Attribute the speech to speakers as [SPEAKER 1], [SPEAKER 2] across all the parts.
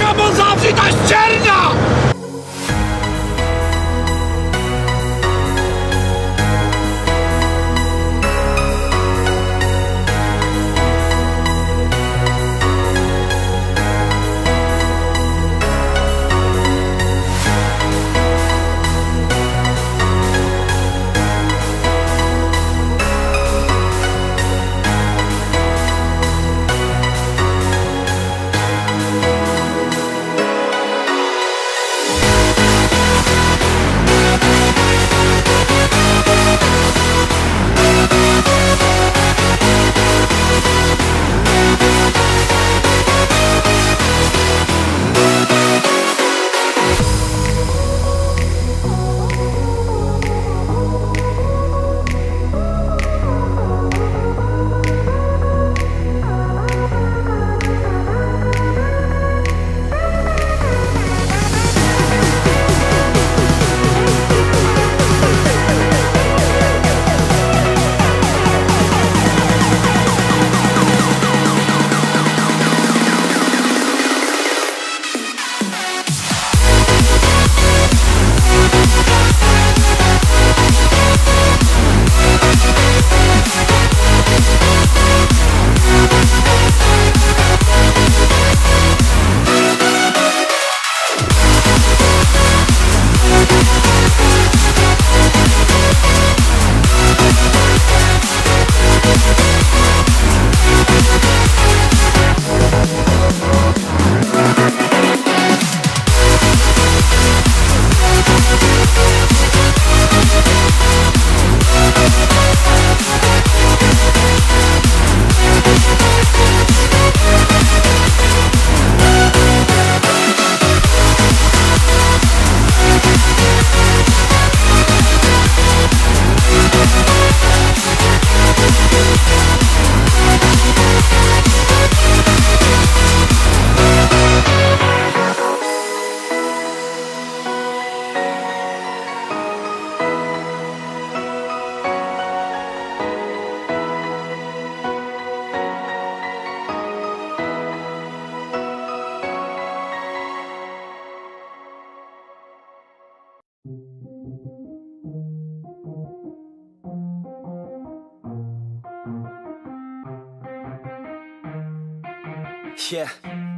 [SPEAKER 1] bo zawsze ta ściernia!
[SPEAKER 2] Yeah,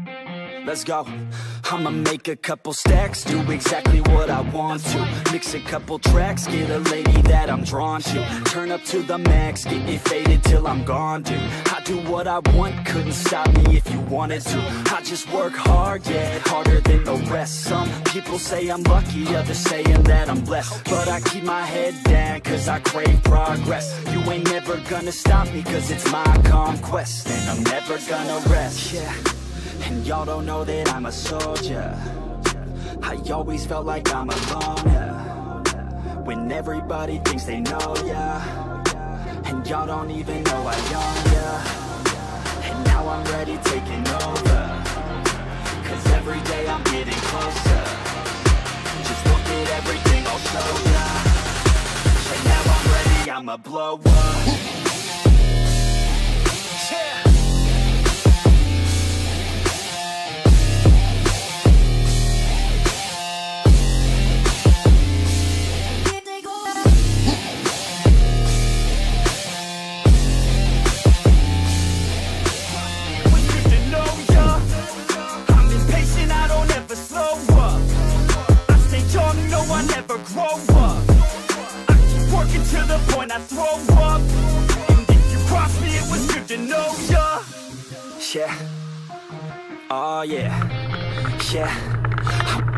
[SPEAKER 2] let's go. I'ma make a couple stacks, do exactly what I want to. Mix a couple tracks, get a lady that I'm drawn to. Turn up to the max, get me faded till I'm gone, dude. I do what I want, couldn't stop me if you wanted to. I just work hard, yeah, harder than the rest. Some people say I'm lucky, others saying that I'm blessed. But I keep my head down, cause I crave progress. You ain't never gonna stop me, cause it's my conquest. And I'm never gonna rest, yeah. And y'all don't know that I'm a soldier. I always felt like I'm alone, yeah. When everybody thinks they know, yeah. And y'all don't even know I own, yeah. And now I'm ready taking over, cause every day I'm getting closer. Just look at everything I'll show ya. And now I'm ready, I'ma blow up. To the point I throw up. And if you cross me, it was good to know ya. Yeah. Oh yeah. Yeah.